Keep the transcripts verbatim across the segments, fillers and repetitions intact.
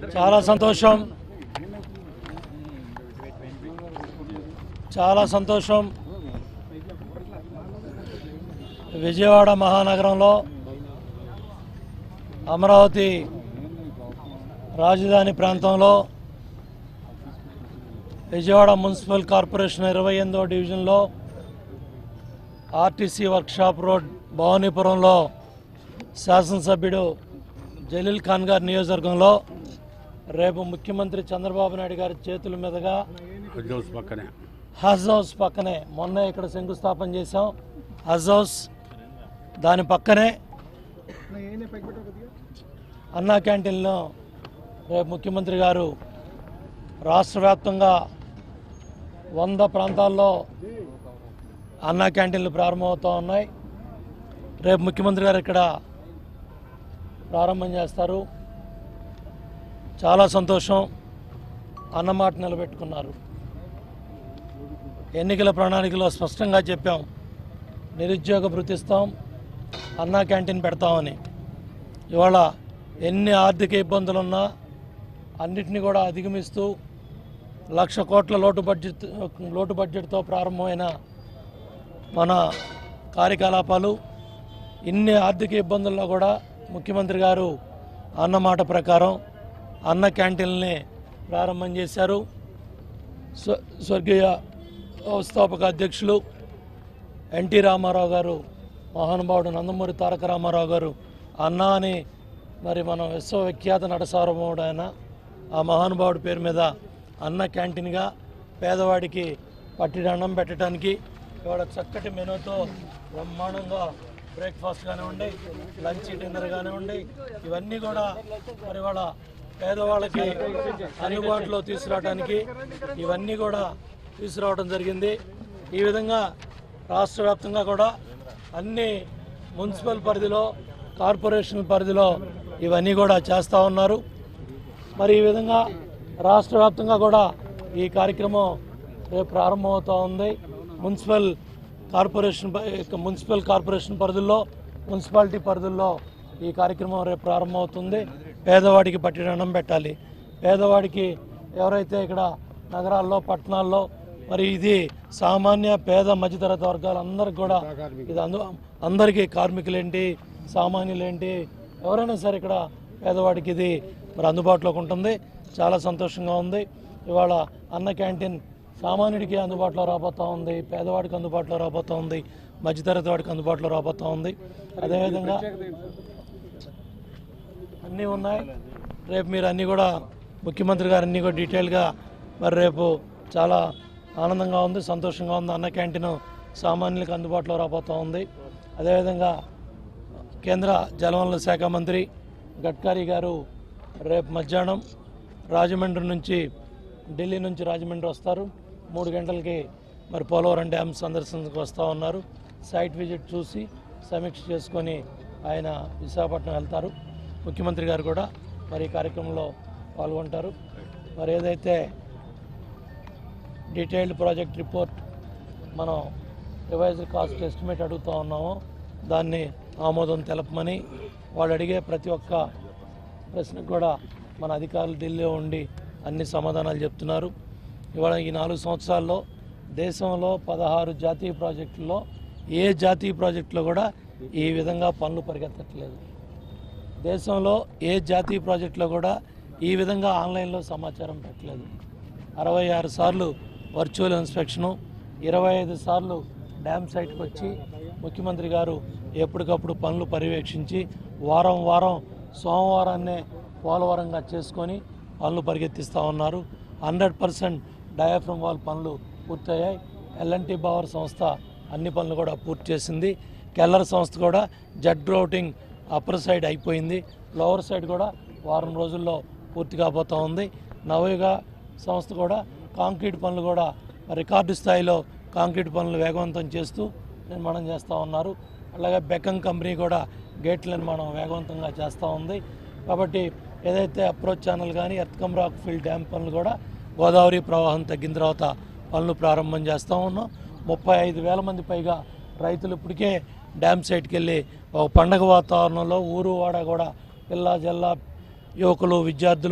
చాలా సంతోషం చాలా సంతోషం విజయవాడ మహానగరంలో అమరావతి రాజధాని ప్రాంతంలో విజయవాడ మున్సిపల్ కార్పొరేషన్ ఇరవై ఎనిమిదో డివిజన్లో ఆర్టీసీ వర్క్షాప్ రోడ్ భవానీపురంలో శాసనసభ్యుడు జలీల్ ఖాన్ గారి నియోజకవర్గంలో రేపు ముఖ్యమంత్రి చంద్రబాబు నాయుడు గారి చేతుల మీదుగా హజ్ హౌస్ పక్కనే మొన్న ఇక్కడ శంకుస్థాపన చేశాం. హజ్ హౌస్ దాని పక్కనే అన్నా క్యాంటీన్లో రేపు ముఖ్యమంత్రి గారు రాష్ట్ర వ్యాప్తంగా వంద ప్రాంతాల్లో అన్నా క్యాంటీన్లు ప్రారంభమవుతూ ఉన్నాయి. రేపు ముఖ్యమంత్రి గారు ఇక్కడ ప్రారంభం చేస్తారు. చాలా సంతోషం. అన్నమాట నిలబెట్టుకున్నారు. ఎన్నికల ప్రణాళికలో స్పష్టంగా చెప్పాం, నిరుద్యోగ భృతి ఇస్తాం, అన్నా క్యాంటీన్ పెడతామని. ఇవాళ ఎన్ని ఆర్థిక ఇబ్బందులున్నా అన్నిటినీ కూడా అధిగమిస్తూ లక్ష కోట్ల లోటు బడ్జెట్ లోటు బడ్జెట్తో ప్రారంభమైన మన కార్యకలాపాలు ఇన్ని ఆర్థిక ఇబ్బందుల్లో కూడా ముఖ్యమంత్రి గారు అన్నమాట ప్రకారం అన్న క్యాంటీన్ని ప్రారంభం చేశారు. స్వ స్వర్గీయ వ్యవస్థాపక అధ్యక్షులు ఎన్టీ రామారావు గారు, మహానుభావుడు నందమూరి తారక రామారావు గారు అన్న అని మరి మనం విశ్వవిఖ్యాత నట సార్వభౌముడు ఆయన, ఆ మహానుభావుడి పేరు మీద అన్న క్యాంటీన్గా పేదవాడికి పట్టిన అన్నం పెట్టడానికి ఇవాళ చక్కటి మెనూతో బ్రహ్మాండంగా బ్రేక్ఫాస్ట్ కానివ్వండి, లంచ్ డిన్నర్ కానివ్వండి, ఇవన్నీ కూడా మరి వాళ్ళ పేదవాళ్ళకి అందుబాటులో తీసుకురావడానికి ఇవన్నీ కూడా తీసుకురావడం జరిగింది. ఈ విధంగా రాష్ట్ర వ్యాప్తంగా కూడా అన్ని మున్సిపల్ పరిధిలో, కార్పొరేషన్ పరిధిలో ఇవన్నీ కూడా చేస్తూ ఉన్నారు. మరి ఈ విధంగా రాష్ట్ర వ్యాప్తంగా కూడా ఈ కార్యక్రమం రేపు ప్రారంభమవుతూ ఉంది. మున్సిపల్ కార్పొరేషన్ మున్సిపల్ కార్పొరేషన్ పరిధుల్లో, మున్సిపాలిటీ పరిధుల్లో ఈ కార్యక్రమం రేపు ప్రారంభమవుతుంది. పేదవాడికి పట్టిన అన్నం పెట్టాలి. పేదవాడికి ఎవరైతే ఇక్కడ నగరాల్లో, పట్టణాల్లో మరి ఇది సామాన్య పేద మధ్యతరగతి వర్గాలందరికీ కూడా ఇది అందు అందరికీ కార్మికులేంటి, సామాన్యులేంటి, ఎవరైనా సరే ఇక్కడ పేదవాడికి ఇది మరి అందుబాటులోకి ఉంటుంది. చాలా సంతోషంగా ఉంది. ఇవాళ అన్న క్యాంటీన్ సామాన్యుడికి అందుబాటులో రాబోతూ ఉంది, పేదవాడికి అందుబాటులో రాబోతూ ఉంది, మధ్యతరగతి వాడికి అందుబాటులో రాబోతూ ఉంది. అదేవిధంగా అన్నీ ఉన్నాయి. రేపు మీరు అన్నీ కూడా ముఖ్యమంత్రి గారు అన్నీ కూడా డీటెయిల్గా మరి రేపు చాలా ఆనందంగా ఉంది, సంతోషంగా ఉంది. అన్న క్యాంటీన్ సామాన్యులకు అందుబాటులో రాబోతూ ఉంది. అదేవిధంగా కేంద్ర జలవనరుల శాఖ మంత్రి గడ్కరీ గారు రేపు మధ్యాహ్నం రాజమండ్రి నుంచి ఢిల్లీ నుంచి రాజమండ్రి వస్తారు. మూడు గంటలకి మరి పోలవరం డ్యామ్ సందర్శనకు వస్తూ ఉన్నారు. సైట్ విజిట్ చూసి సమీక్ష చేసుకొని ఆయన విశాఖపట్నం వెళ్తారు. ముఖ్యమంత్రి గారు కూడా మరి ఈ కార్యక్రమంలో పాల్గొంటారు. మరి ఏదైతే డీటెయిల్డ్ ప్రాజెక్ట్ రిపోర్ట్ మనం రివైజ్డ్ కాస్ట్ ఎస్టిమేట్ అడుగుతూ ఉన్నామో దాన్ని ఆమోదం తెలపమని వాళ్ళు అడిగే ప్రతి ఒక్క ప్రశ్నకు కూడా మన అధికారులు ఢిల్లీలో ఉండి అన్ని సమాధానాలు చెప్తున్నారు. ఇవాళ ఈ నాలుగు సంవత్సరాల్లో దేశంలో పదహారు జాతీయ ప్రాజెక్టుల్లో ఏ జాతీయ ప్రాజెక్టులో కూడా ఈ విధంగా పనులు పరిగెత్తట్లేదు. దేశంలో ఏ జాతీయ ప్రాజెక్టులో కూడా ఈ విధంగా ఆన్లైన్లో సమాచారం పెట్టలేదు. అరవై ఆరు సార్లు వర్చువల్ ఇన్స్పెక్షను, ఇరవై ఐదు సార్లు డ్యామ్ సైట్కి వచ్చి ముఖ్యమంత్రి గారు ఎప్పటికప్పుడు పనులు పర్యవేక్షించి వారం వారం సోమవారాన్నే పోలవరంగా చేసుకొని పనులు పరిగెత్తిస్తూ ఉన్నారు. హండ్రెడ్ పర్సెంట్ డయాఫ్రమ్ వాల్ పనులు పూర్తయ్యాయి. ఎల్ఎన్టీ పవర్ సంస్థ అన్ని పనులు కూడా పూర్తి చేసింది. కెల్లర్ సంస్థ కూడా జెట్ గ్రౌటింగ్ అప్పర్ సైడ్ అయిపోయింది. లోవర్ సైడ్ కూడా వారం రోజుల్లో పూర్తి కాబోతూ ఉంది. నవయుగ సంస్థ కూడా కాంక్రీట్ పనులు కూడా రికార్డు స్థాయిలో కాంక్రీట్ పనులు వేగవంతం చేస్తూ నిర్మాణం చేస్తూ ఉన్నారు. అలాగే బెకన్ కంపెనీ కూడా గేట్ల నిర్మాణం వేగవంతంగా చేస్తూ ఉంది. కాబట్టి ఏదైతే అప్రోచ్ ఛానల్ కానీ ఎర్త్కమ్ రాక్ ఫీల్డ్ డ్యామ్ పనులు కూడా గోదావరి ప్రవాహం తగ్గిన తర్వాత పనులు ప్రారంభం చేస్తూ ఉన్నాం. ముప్పై ఐదు వేల మంది పైగా రైతులు ఇప్పటికే డ్యామ్ సైట్కి వెళ్ళి ఒక పండగ వాతావరణంలో ఊరు వాడ కూడా పిల్ల జల్ల యువకులు విద్యార్థులు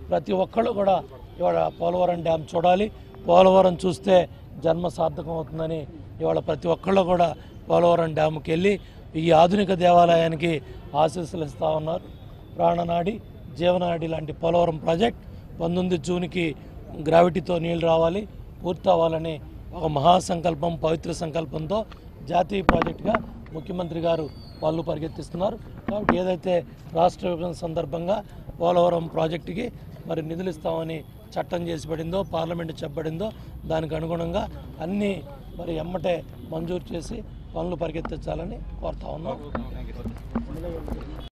ప్రతి ఒక్కళ్ళు కూడా ఇవాళ పోలవరం డ్యామ్ చూడాలి, పోలవరం చూస్తే జన్మ సార్థకం అవుతుందని ఇవాళ ప్రతి ఒక్కళ్ళు కూడా పోలవరం డ్యామ్కి వెళ్ళి ఈ ఆధునిక దేవాలయానికి ఆశీస్సులు ఇస్తూ ఉన్నారు. ప్రాణనాడి జీవనాడి లాంటి పోలవరం ప్రాజెక్ట్ పంతొమ్మిది జూన్కి గ్రావిటీతో నీళ్ళు రావాలి, పూర్తి అవ్వాలని ఒక మహాసంకల్పం, పవిత్ర సంకల్పంతో జాతీయ ప్రాజెక్టుగా ముఖ్యమంత్రి గారు వాళ్ళు పరిగెత్తిస్తున్నారు. కాబట్టి ఏదైతే రాష్ట్ర విభజన సందర్భంగా పోలవరం ప్రాజెక్టుకి మరి నిధులు ఇస్తామని చట్టం చేసి పడిందో, పార్లమెంటు చెప్పబడిందో దానికి అనుగుణంగా అన్నీ మరి ఎమ్మటే మంజూరు చేసి పనులు పరిగెత్తించాలని కోరుతా ఉన్నాం.